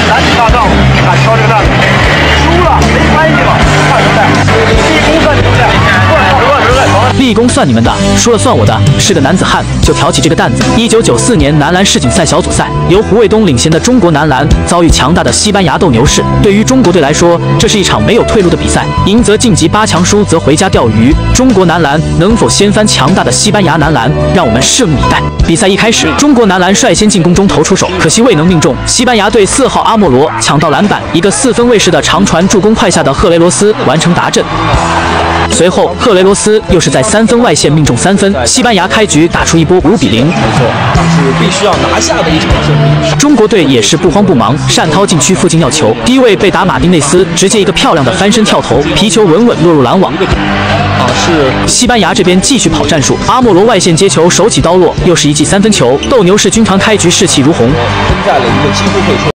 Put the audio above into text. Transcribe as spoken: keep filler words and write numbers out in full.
男子大仗敢挑这个担子，输了没关系嘛，看什么呀？立功算你们的，乱乱乱乱！ 立功算你们的，输了算我的。是个男子汉就挑起这个担子。一九九四年男篮世锦赛小组赛，由胡卫东领衔的中国男篮遭遇强大的西班牙斗牛士。对于中国队来说，这是一场没有退路的比赛，赢则晋级八强，输则回家钓鱼。中国男篮能否掀翻强大的西班牙男篮，让我们拭目以待。比赛一开始，中国男篮率先进攻中投出手，可惜未能命中。西班牙队四号阿莫罗抢到篮板，一个四分卫式的长传助攻快下的赫雷罗斯完成达阵。随后，赫雷罗斯又是在三分外线命中三分，西班牙开局打出一波五比零。没错， 是必须要拿下的一场胜利。 中国队也是不慌不忙，单涛禁区附近要球，低位被打马丁内斯直接一个漂亮的翻身跳投，皮球稳稳落入篮网。 啊，是西班牙这边继续跑战术，阿莫罗外线接球手起刀落，又是一记三分球。斗牛士军团开局士气如虹， 分在了一个几乎可以说。